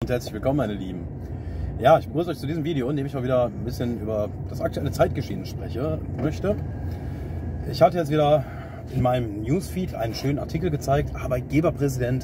und herzlich willkommen, meine Lieben. Ja, ich begrüße euch zu diesem Video, in dem ich mal wieder ein bisschen über das aktuelle Zeitgeschehen sprechen möchte. Ich hatte jetzt wieder in meinem Newsfeed einen schönen Artikel gezeigt. Arbeitgeberpräsident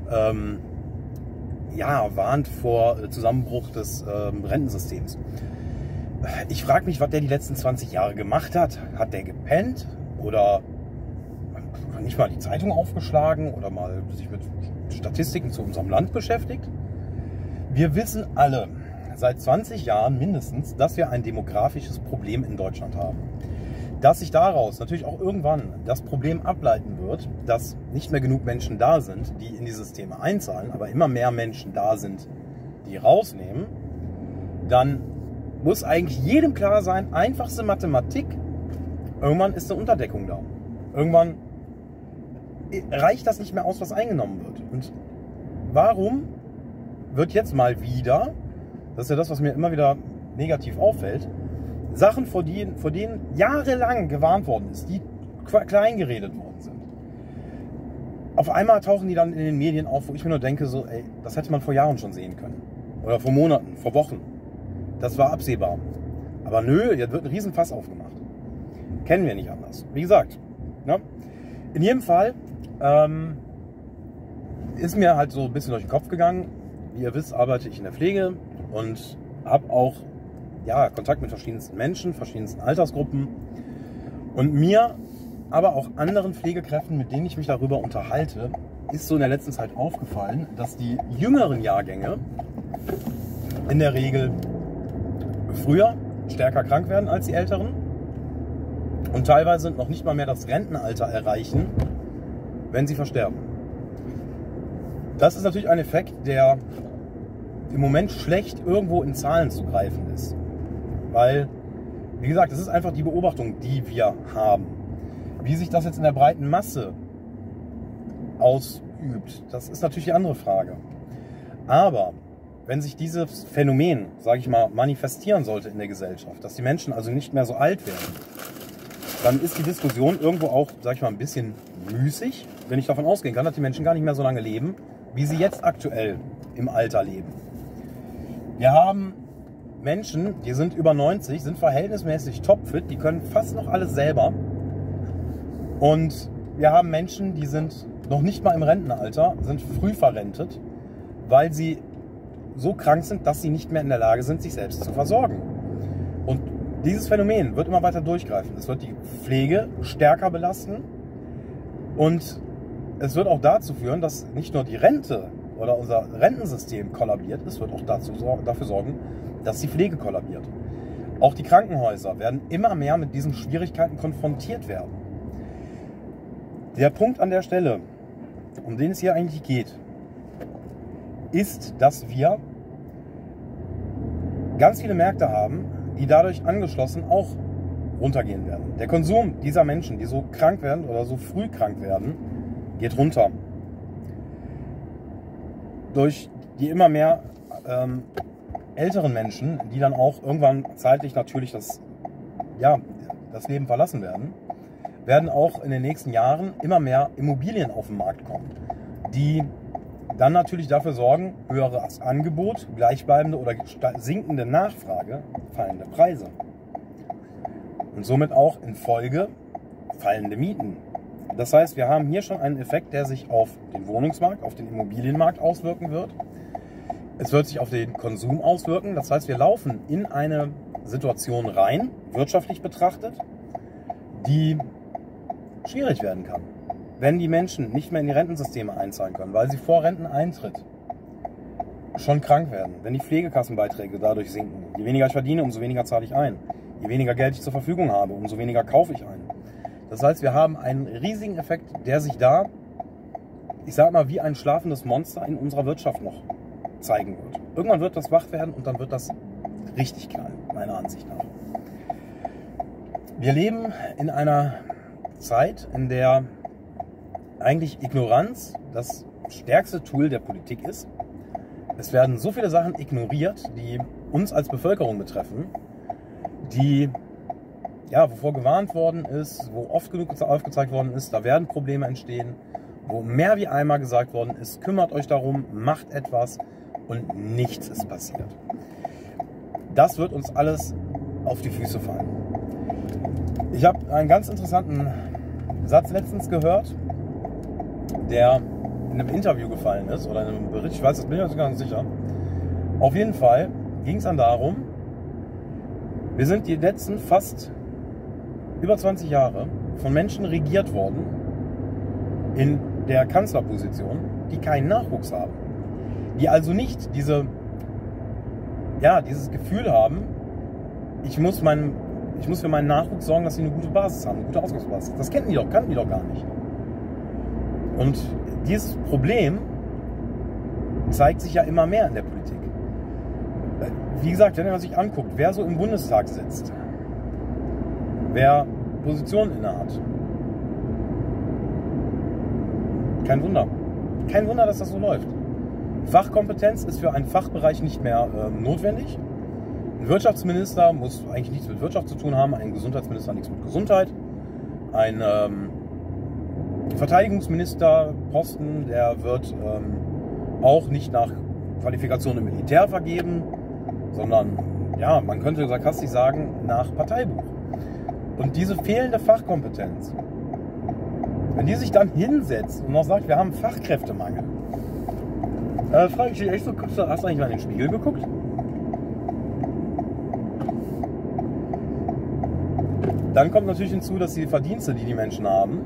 warnt vor Zusammenbruch des Rentensystems. Ich frage mich, was der die letzten 20 Jahre gemacht hat. Hat der gepennt oder nicht mal die Zeitung aufgeschlagen oder mal sich mit Statistiken zu unserem Land beschäftigt? Wir wissen alle seit 20 Jahren mindestens, dass wir ein demografisches Problem in Deutschland haben. Dass sich daraus natürlich auch irgendwann das Problem ableiten wird, dass nicht mehr genug Menschen da sind, die in die Systeme einzahlen, aber immer mehr Menschen da sind, die rausnehmen, dann muss eigentlich jedem klar sein, einfachste Mathematik, irgendwann ist eine Unterdeckung da. Irgendwann reicht das nicht mehr aus, was eingenommen wird. Und warum wird jetzt mal wieder, das ist ja das, was mir immer wieder negativ auffällt, Sachen, vor denen jahrelang gewarnt worden ist, die klein geredet worden sind. Auf einmal tauchen die dann in den Medien auf, wo ich mir nur denke, so, ey, das hätte man vor Jahren schon sehen können. Oder vor Monaten, vor Wochen. Das war absehbar. Aber nö, jetzt wird ein Riesenfass aufgemacht. Kennen wir nicht anders. Wie gesagt, ne? In jedem Fall ist mir halt so ein bisschen durch den Kopf gegangen. Wie ihr wisst, arbeite ich in der Pflege und habe auch Kontakt mit verschiedensten Menschen, verschiedensten Altersgruppen und mir, aber auch anderen Pflegekräften, mit denen ich mich darüber unterhalte, ist so in der letzten Zeit aufgefallen, dass die jüngeren Jahrgänge in der Regel früher stärker krank werden als die älteren und teilweise noch nicht mal mehr das Rentenalter erreichen, wenn sie versterben. Das ist natürlich ein Effekt, der im Moment schlecht irgendwo in Zahlen zu greifen ist. Weil, wie gesagt, das ist einfach die Beobachtung, die wir haben. Wie sich das jetzt in der breiten Masse ausübt, das ist natürlich die andere Frage. Aber wenn sich dieses Phänomen, sage ich mal, manifestieren sollte in der Gesellschaft, dass die Menschen also nicht mehr so alt werden, dann ist die Diskussion irgendwo auch, sage ich mal, ein bisschen müßig, wenn ich davon ausgehen kann, dass die Menschen gar nicht mehr so lange leben, wie sie jetzt aktuell im Alter leben. Wir haben Menschen, die sind über 90, sind verhältnismäßig topfit, die können fast noch alles selber. Und wir haben Menschen, die sind noch nicht mal im Rentenalter, sind früh verrentet, weil sie so krank sind, dass sie nicht mehr in der Lage sind, sich selbst zu versorgen. Und dieses Phänomen wird immer weiter durchgreifen. Es wird die Pflege stärker belasten und es wird auch dazu führen, dass nicht nur die Rente oder unser Rentensystem kollabiert, es wird auch dafür sorgen, dass die Pflege kollabiert. Auch die Krankenhäuser werden immer mehr mit diesen Schwierigkeiten konfrontiert werden. Der Punkt an der Stelle, um den es hier eigentlich geht, ist, dass wir ganz viele Märkte haben, die dadurch angeschlossen auch runtergehen werden. Der Konsum dieser Menschen, die so krank werden oder so früh krank werden, geht runter. Durch die immer mehr älteren Menschen, die dann auch irgendwann zeitlich natürlich das Leben verlassen werden, werden auch in den nächsten Jahren immer mehr Immobilien auf den Markt kommen, die dann natürlich dafür sorgen, höheres Angebot, gleichbleibende oder sinkende Nachfrage, fallende Preise. Und somit auch in Folge fallende Mieten. Das heißt, wir haben hier schon einen Effekt, der sich auf den Wohnungsmarkt, auf den Immobilienmarkt auswirken wird. Es wird sich auf den Konsum auswirken. Das heißt, wir laufen in eine Situation rein, wirtschaftlich betrachtet, die schwierig werden kann. Wenn die Menschen nicht mehr in die Rentensysteme einzahlen können, weil sie vor Renteneintritt schon krank werden, wenn die Pflegekassenbeiträge dadurch sinken, je weniger ich verdiene, umso weniger zahle ich ein. Je weniger Geld ich zur Verfügung habe, umso weniger kaufe ich ein. Das heißt, wir haben einen riesigen Effekt, der sich da, ich sage mal, wie ein schlafendes Monster in unserer Wirtschaft noch zeigen wird. Irgendwann wird das wach werden und dann wird das richtig knallen, meiner Ansicht nach. Wir leben in einer Zeit, in der eigentlich Ignoranz das stärkste Tool der Politik ist. Es werden so viele Sachen ignoriert, die uns als Bevölkerung betreffen, die wovor gewarnt worden ist, wo oft genug aufgezeigt worden ist, da werden Probleme entstehen, wo mehr wie einmal gesagt worden ist, kümmert euch darum, macht etwas und nichts ist passiert. Das wird uns alles auf die Füße fallen. Ich habe einen ganz interessanten Satz letztens gehört, der in einem Interview gefallen ist oder in einem Bericht, ich weiß, das bin ich mir ganz sicher. Auf jeden Fall ging es dann darum, wir sind die letzten fast über 20 Jahre von Menschen regiert worden in der Kanzlerposition, die keinen Nachwuchs haben. Die also nicht dieses Gefühl haben, ich muss für meinen Nachwuchs sorgen, dass sie eine gute Basis haben, eine gute Ausgangsbasis. Das kannten die doch gar nicht. Und dieses Problem zeigt sich ja immer mehr in der Politik. Wie gesagt, wenn man sich anguckt, wer so im Bundestag sitzt, wer Positionen innehat, kein Wunder. Kein Wunder, dass das so läuft. Fachkompetenz ist für einen Fachbereich nicht mehr notwendig. Ein Wirtschaftsminister muss eigentlich nichts mit Wirtschaft zu tun haben, ein Gesundheitsminister nichts mit Gesundheit. Ein Verteidigungsministerposten, der wird auch nicht nach Qualifikation im Militär vergeben, sondern, ja, man könnte sarkastisch sagen, nach Parteibuch. Und diese fehlende Fachkompetenz, wenn die sich dann hinsetzt und noch sagt, wir haben Fachkräftemangel, frage ich dich echt so, hast du eigentlich mal in den Spiegel geguckt? Dann kommt natürlich hinzu, dass die Verdienste, die die Menschen haben,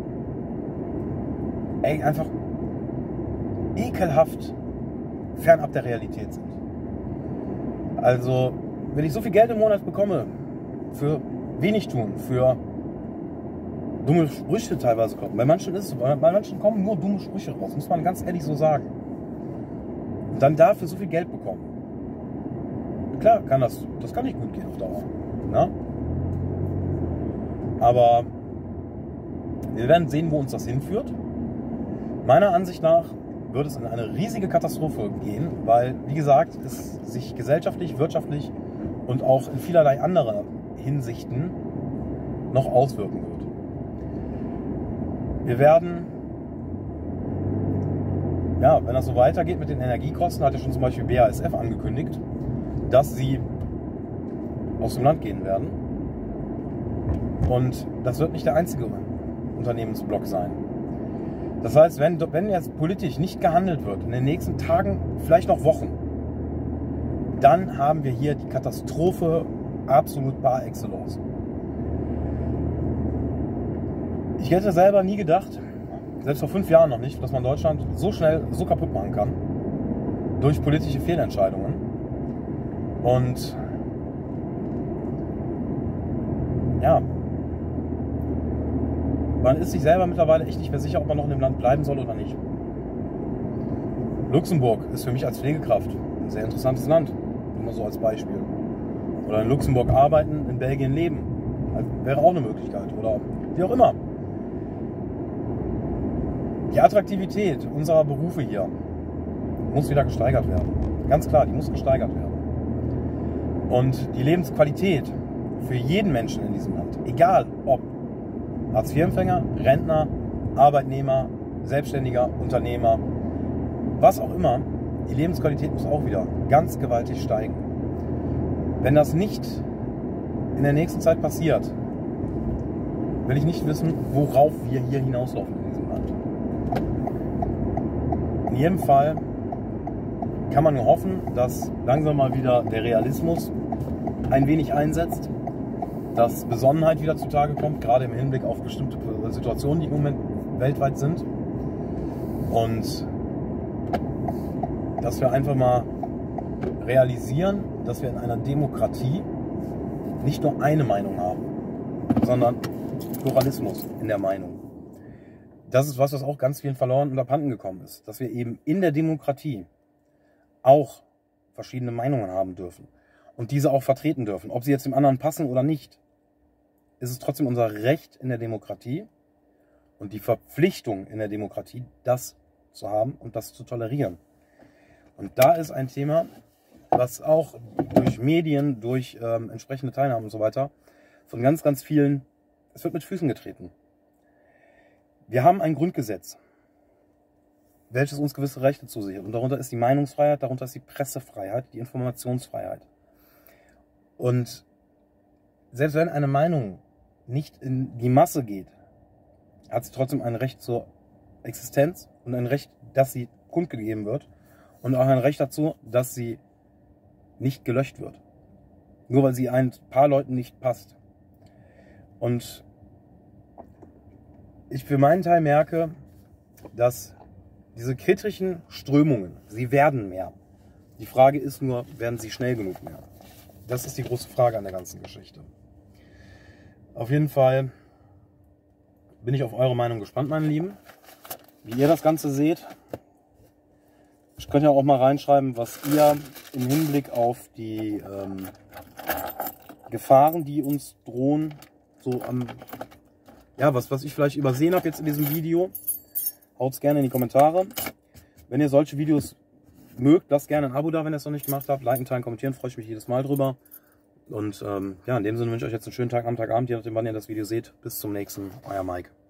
einfach ekelhaft fernab der Realität sind. Also, wenn ich so viel Geld im Monat bekomme, für wenig tun, für dumme Sprüche teilweise kommen. Bei manchen ist es so, bei manchen kommen nur dumme Sprüche raus, muss man ganz ehrlich so sagen. Und dann dafür so viel Geld bekommen. Klar, das kann nicht gut gehen auf Dauer. Na? Aber wir werden sehen, wo uns das hinführt. Meiner Ansicht nach wird es in eine riesige Katastrophe gehen, weil, wie gesagt, es sich gesellschaftlich, wirtschaftlich und auch in vielerlei anderer Hinsichten noch auswirken wird. Wir werden, ja, wenn das so weitergeht mit den Energiekosten, hat ja schon zum Beispiel BASF angekündigt, dass sie aus dem Land gehen werden. Und das wird nicht der einzige Unternehmensblock sein. Das heißt, wenn jetzt politisch nicht gehandelt wird, in den nächsten Tagen, vielleicht noch Wochen, dann haben wir hier die Katastrophe absolut par excellence. Ich hätte selber nie gedacht, selbst vor 5 Jahren noch nicht, dass man Deutschland so schnell so kaputt machen kann durch politische Fehlentscheidungen. Und ja, man ist sich selber mittlerweile echt nicht mehr sicher, ob man noch in dem Land bleiben soll oder nicht. Luxemburg ist für mich als Pflegekraft ein sehr interessantes Land, nur so als Beispiel. Oder in Luxemburg arbeiten, in Belgien leben, wäre auch eine Möglichkeit. Oder wie auch immer. Die Attraktivität unserer Berufe hier muss wieder gesteigert werden. Ganz klar, die muss gesteigert werden. Und die Lebensqualität für jeden Menschen in diesem Land, egal ob Hartz-IV-Empfänger, Rentner, Arbeitnehmer, Selbstständiger, Unternehmer, was auch immer, die Lebensqualität muss auch wieder ganz gewaltig steigen. Wenn das nicht in der nächsten Zeit passiert, will ich nicht wissen, worauf wir hier hinauslaufen in diesem Land. In jedem Fall kann man nur hoffen, dass langsam mal wieder der Realismus ein wenig einsetzt, dass Besonnenheit wieder zutage kommt, gerade im Hinblick auf bestimmte Situationen, die im Moment weltweit sind. Und dass wir einfach mal realisieren, dass wir in einer Demokratie nicht nur eine Meinung haben, sondern Pluralismus in der Meinung. Das ist was auch ganz vielen verloren und abhanden gekommen ist. Dass wir eben in der Demokratie auch verschiedene Meinungen haben dürfen und diese auch vertreten dürfen. Ob sie jetzt dem anderen passen oder nicht, ist es trotzdem unser Recht in der Demokratie und die Verpflichtung in der Demokratie, das zu haben und das zu tolerieren. Und da ist ein Thema, was auch durch Medien, durch entsprechende Teilnahme und so weiter von ganz, ganz vielen, es wird mit Füßen getreten. Wir haben ein Grundgesetz, welches uns gewisse Rechte zusichert. Und darunter ist die Meinungsfreiheit, darunter ist die Pressefreiheit, die Informationsfreiheit. Und selbst wenn eine Meinung nicht in die Masse geht, hat sie trotzdem ein Recht zur Existenz und ein Recht, dass sie kundgegeben wird und auch ein Recht dazu, dass sie nicht gelöscht wird. Nur weil sie ein paar Leuten nicht passt. Und ich für meinen Teil merke, dass diese kritischen Strömungen, sie werden mehr. Die Frage ist nur, werden sie schnell genug mehr? Das ist die große Frage an der ganzen Geschichte. Auf jeden Fall bin ich auf eure Meinung gespannt, meine Lieben. Wie ihr das Ganze seht. Ich könnte ja auch mal reinschreiben, was ihr im Hinblick auf die Gefahren, die uns drohen, so ja, was ich vielleicht übersehen habe jetzt in diesem Video. Haut es gerne in die Kommentare. Wenn ihr solche Videos mögt, lasst gerne ein Abo da, wenn ihr es noch nicht gemacht habt. Liken, teilen, kommentieren, freue ich mich jedes Mal drüber. Und ja, in dem Sinne wünsche ich euch jetzt einen schönen Tag, Abend, je nachdem, wann ihr das Video seht. Bis zum nächsten, euer Mike.